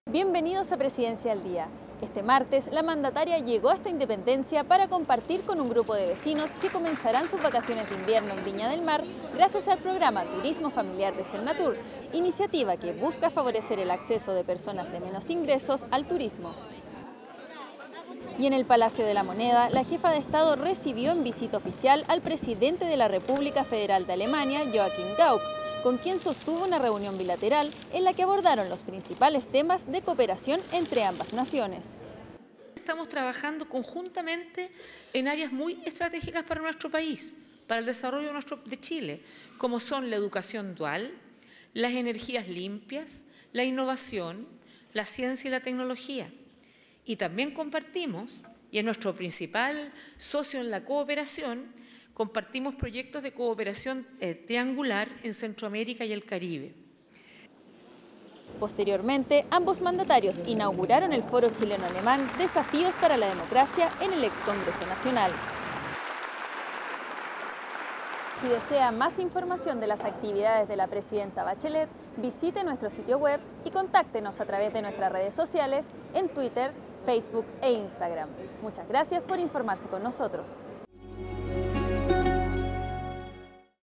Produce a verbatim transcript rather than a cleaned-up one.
Bienvenidos a Presidencia al Día. Este martes, la mandataria llegó hasta Independencia para compartir con un grupo de vecinos que comenzarán sus vacaciones de invierno en Viña del Mar gracias al programa Turismo Familiar de Senatur, iniciativa que busca favorecer el acceso de personas de menos ingresos al turismo. Y en el Palacio de la Moneda, la jefa de Estado recibió en visita oficial al presidente de la República Federal de Alemania, Joachim Gauck, con quien sostuvo una reunión bilateral en la que abordaron los principales temas de cooperación entre ambas naciones. Estamos trabajando conjuntamente en áreas muy estratégicas para nuestro país, para el desarrollo de, nuestro, de Chile, como son la educación dual, las energías limpias, la innovación, la ciencia y la tecnología. Y también compartimos, y es nuestro principal socio en la cooperación, compartimos proyectos de cooperación eh, triangular en Centroamérica y el Caribe. Posteriormente, ambos mandatarios inauguraron el Foro Chileno-Alemán Desafíos para la Democracia en el ex Congreso Nacional. Si desea más información de las actividades de la presidenta Bachelet, visite nuestro sitio web y contáctenos a través de nuestras redes sociales en Twitter, Facebook e Instagram. Muchas gracias por informarse con nosotros.